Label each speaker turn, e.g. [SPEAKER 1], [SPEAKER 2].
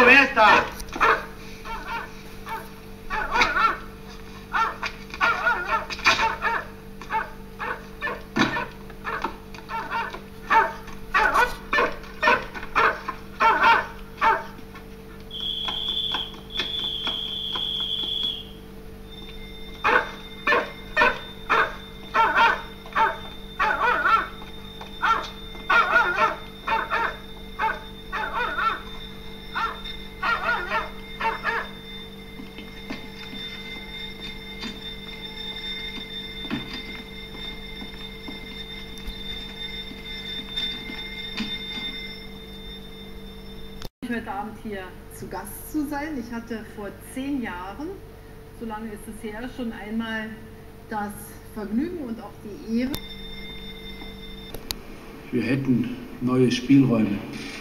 [SPEAKER 1] Hallo, wer ist da?
[SPEAKER 2] Heute Abend hier zu Gast zu sein. Ich hatte vor 10 Jahren, so lange ist es her, schon einmal das Vergnügen und auch die Ehre.
[SPEAKER 3] Wir hätten neue Spielräume.